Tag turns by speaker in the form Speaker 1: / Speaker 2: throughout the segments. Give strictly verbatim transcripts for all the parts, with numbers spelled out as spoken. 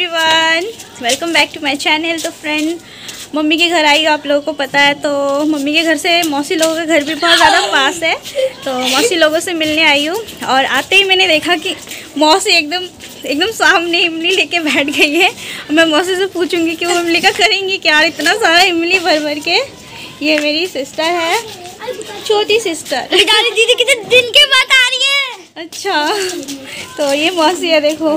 Speaker 1: Everyone, welcome back to my channel. तो friend, mummy के घर आई, आप लोगों को पता है। तो मम्मी के घर से मौसी लोगों का घर भी बहुत ज़्यादा पास है, तो मौसी लोगों से मिलने आई हूँ। और आते ही मैंने देखा कि मौसी एकदम एकदम सामने इमली लेके बैठ गई है। मैं मौसी से पूछूंगी कि वो इमली का करेंगी क्या, इतना सारा इमली भर भर के। ये मेरी सिस्टर है, छोटी सिस्टर।
Speaker 2: दीदी कितने दिन के बाद आ रही है।
Speaker 1: अच्छा, तो ये मौसी है, देखो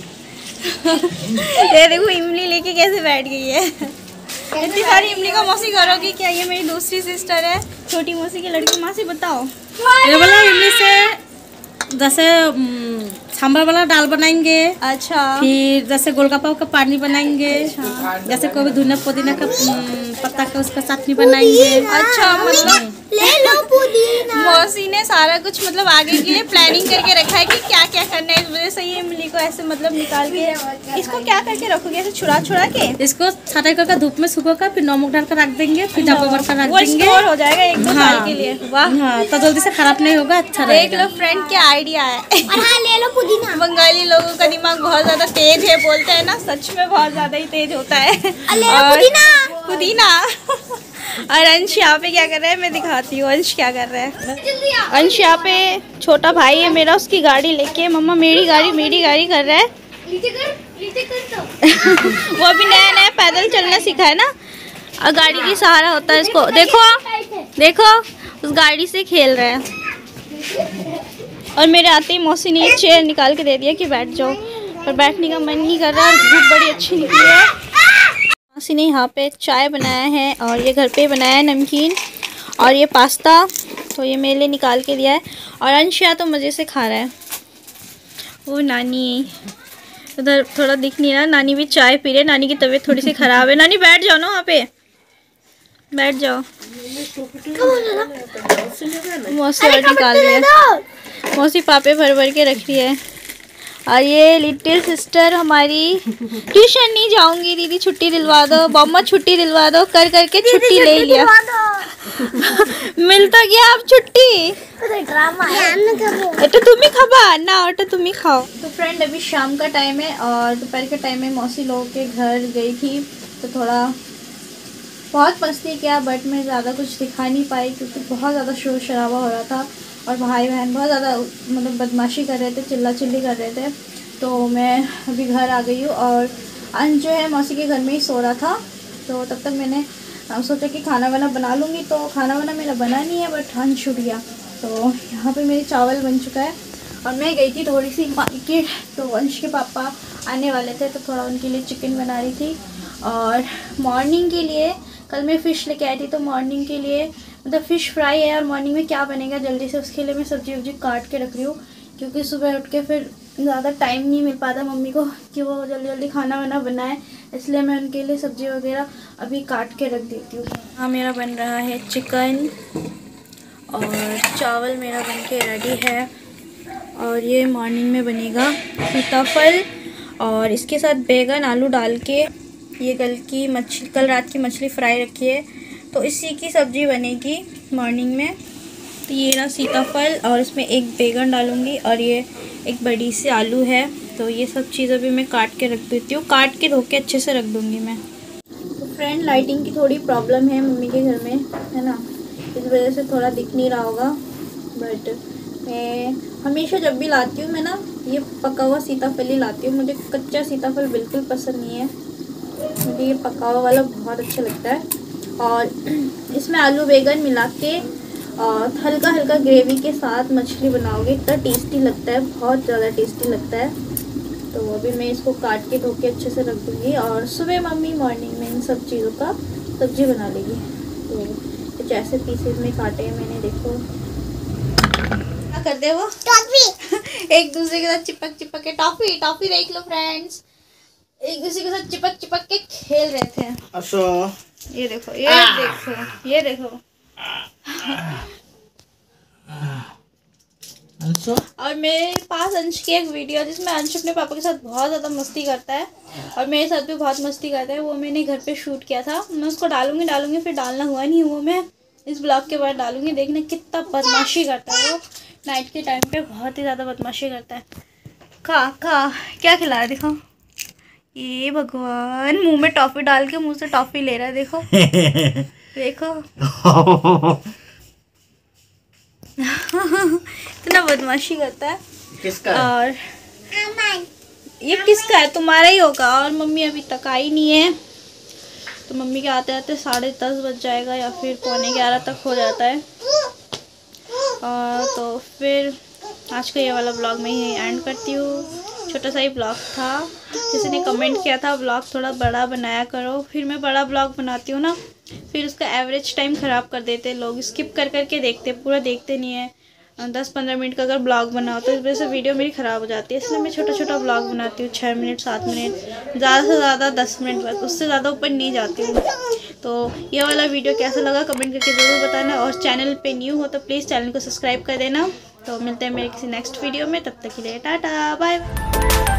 Speaker 1: ये देखो इमली लेके कैसे बैठ गई है। इतनी सारी इमली का मौसी करोगी क्या? ये मेरी दूसरी सिस्टर है, छोटी मौसी की लड़की। मौसी बताओ।
Speaker 2: बोला इमली से जैसे सांभर वाला दाल बनाएंगे।
Speaker 1: अच्छा,
Speaker 2: फिर जैसे गोलगप्पा का पानी बनाएंगे। अच्छा। जैसे कोई धनिया पुदीना का पत्ता का उसका चटनी बनाएंगे।
Speaker 1: अच्छा, मतलब
Speaker 2: ले लो पुदीना।
Speaker 1: मौसी ने सारा कुछ मतलब आगे के लिए प्लानिंग करके रखा है कि क्या क्या करना है। इस वजह से ये इमली को ऐसे मतलब निकाल के, इसको क्या करके रखोगे? ऐसे छुड़ा छुड़ा के
Speaker 2: इसको छटाई करके धूप में सुखा कर फिर नमक डाल कर रख देंगे, फिर डब्बा भर कर रख देंगे।
Speaker 1: स्टोर हो जाएगा एक दो साल के लिए। वाह,
Speaker 2: हाँ, तो जल्दी से खराब नहीं होगा। अच्छा
Speaker 1: देख लो फ्रेंड, क्या आइडिया है।
Speaker 2: हाँ, ले लो पुदीना।
Speaker 1: बंगाली लोगों का दिमाग बहुत ज्यादा तेज है, बोलते हैं ना, सच में बहुत ज्यादा ही तेज होता है।
Speaker 2: और
Speaker 1: पुदीना पुदीना और अंश यहाँ पे क्या कर रहा है मैं दिखाती हूँ। अंश क्या कर रहा है? अंश यहाँ पे छोटा भाई है मेरा, उसकी गाड़ी लेके मम्मा मेरी गाड़ी मेरी गाड़ी कर रहा है। वो अभी नया नया पैदल चलना सीखा है ना, और गाड़ी की सहारा होता है इसको। देखो देखो, उस गाड़ी से खेल रहा है। और मेरे आते ही मौसी ने एक चेयर निकाल के दे दिया कि बैठ जाओ, पर बैठने का मन नहीं कर रहा। और धूप बड़ी अच्छी निकली है। मौसी ने यहाँ पे चाय बनाया है, और ये घर पे बनाया है नमकीन, और ये पास्ता तो ये मेरे लिए निकाल के दिया है। और अंशिया तो मज़े से खा रहा है। वो नानी उधर थोड़ा दिख नहीं रहा, नानी भी चाय पी रही है। नानी की तबीयत थोड़ी सी ख़राब है। नानी बैठ जाओ ना, वहाँ पे बैठ जाओ। मौसी और निकाल रही है, मौसी पापे भर भर के रख रही है। और ये लिटिल सिस्टर हमारी, ट्यूशन नहीं जाऊंगी दीदी, छुट्टी दिलवा दो, मम्मा छुट्टी दिलवा दो, कर करके छुट्टी ले लिया। मिल तो गया अब छुट्टी। तो तुम ही खाबा ना, और तो तुम ही खाओ। तो फ्रेंड, अभी शाम का टाइम है और दोपहर के टाइम में मौसी लोगों के घर गई थी, तो थोड़ा बहुत मस्ती किया, बट मैं ज़्यादा कुछ दिखा नहीं पाई क्योंकि बहुत ज़्यादा शोर शराबा हो रहा था। और भाई बहन बहुत ज़्यादा मतलब बदमाशी कर रहे थे, चिल्ला चिल्ली कर रहे थे। तो मैं अभी घर आ गई हूँ, और अंश जो है मौसी के घर में ही सो रहा था। तो तब तक मैंने सोचा कि खाना वाना बना लूँगी, तो खाना वाना मेरा बना नहीं है, बट अंश छूट गया। तो यहाँ पे मेरे चावल बन चुका है, और मैं गई थी थोड़ी सी मार्केट, तो अंश के पापा आने वाले थे, तो थोड़ा उनके लिए चिकन बना रही थी। और मॉर्निंग के लिए कल मैं फ़िश लेके आई थी, तो मॉर्निंग के लिए मतलब फ़िश फ्राई है। और मॉर्निंग में क्या बनेगा जल्दी से, उसके लिए मैं सब्ज़ी वब्जी काट के रख रही हूँ, क्योंकि सुबह उठ के फिर ज़्यादा टाइम नहीं मिल पाता मम्मी को कि वो जल्दी जल्दी खाना वाना बनाए, इसलिए मैं उनके लिए सब्ज़ी वगैरह अभी काट के रख देती हूँ। हाँ, मेरा बन रहा है चिकन, और चावल मेरा बन के रेडी है। और ये मॉर्निंग में बनेगा सीताफल, और इसके साथ बैगन आलू डाल के, ये कल की मछली कल रात की मछली फ्राई रखी है, तो इसी की सब्ज़ी बनेगी मॉर्निंग में। तो ये रहा सीताफल, और इसमें एक बैगन डालूँगी, और ये एक बड़ी सी आलू है। तो ये सब चीज़ अभी मैं काट के रख देती हूँ, काट के धो के अच्छे से रख दूँगी मैं। तो फ्रेंड, लाइटिंग की थोड़ी प्रॉब्लम है मम्मी के घर में, है ना, इस वजह से थोड़ा दिख नहीं रहा होगा। बट मैं हमेशा जब भी लाती हूँ मैं ना, ये पका हुआ सीताफल ही लाती हूँ। मुझे कच्चा सीताफल बिल्कुल पसंद नहीं है, मुझे ये पका हुआ वाला बहुत अच्छा लगता है। और इसमें आलू बैगन मिला के और हल्का हल्का ग्रेवी के साथ मछली बनाओगे, इतना टेस्टी लगता है, बहुत ज़्यादा टेस्टी लगता है। तो अभी मैं इसको काट के धो के अच्छे से रख दूँगी, और सुबह मम्मी मॉर्निंग में इन सब चीज़ों का सब्ज़ी बना लेगी। तो कुछ ऐसे पीसेज में काटे हैं मैंने, देखो क्या कर दे वो टॉफी एक दूसरे के साथ चिपक चिपक के, टॉफी टॉफी देख लो फ्रेंड्स, एक दूसरे के साथ चिपक चिपक के खेल रहे थे। अच्छा, ये देखो ये देखो ये देखो और मेरे पास अंश की एक वीडियो है जिसमें अंश अपने पापा के साथ बहुत ज़्यादा मस्ती करता है, और मेरे साथ भी बहुत मस्ती करता है। वो मैंने घर पे शूट किया था, मैं उसको डालूंगी डालूंगी फिर डालना हुआ नहीं, वो मैं इस ब्लॉग के बाद डालूंगी। देखना कितना बदमाशी करता है वो, नाइट के टाइम पे बहुत ही ज़्यादा बदमाशी करता है। खा खा क्या खिला है, दिखाओ ये भगवान, मुंह में टॉफी डाल के मुंह से टॉफी ले रहा है, देखो देखो इतना बदमाशी करता है।
Speaker 3: किसका?
Speaker 1: और ये किसका है? तुम्हारा ही होगा। और मम्मी अभी तक आई नहीं है, तो मम्मी के आते आते साढ़े दस बज जाएगा या फिर पौने ग्यारह तक हो जाता है। और तो फिर आज का ये वाला ब्लॉग मैं यहीं एंड करती हूँ। छोटा सा ही ब्लॉग था, किसी ने कमेंट किया था ब्लॉग थोड़ा बड़ा बनाया करो, फिर मैं बड़ा ब्लॉग बनाती हूँ ना, फिर उसका एवरेज टाइम ख़राब कर देते लोग, स्किप कर करके देखते, पूरा देखते नहीं है। दस पंद्रह मिनट का अगर ब्लॉग बनाओ तो इस वजह से वीडियो मेरी ख़राब हो जाती है, इसलिए मैं छोटा छोटा ब्लॉग बनाती हूँ, छः मिनट सात मिनट, ज़्यादा से ज़्यादा दस मिनट बस, उससे ज़्यादा ऊपर नहीं जाती हूँ। तो ये वाला वीडियो कैसा लगा कमेंट करके ज़रूर बताना, और चैनल पे न्यू हो तो प्लीज़ चैनल को सब्सक्राइब कर देना। तो मिलते हैं मेरे किसी नेक्स्ट वीडियो में, तब तक के लिए टाटा बाय।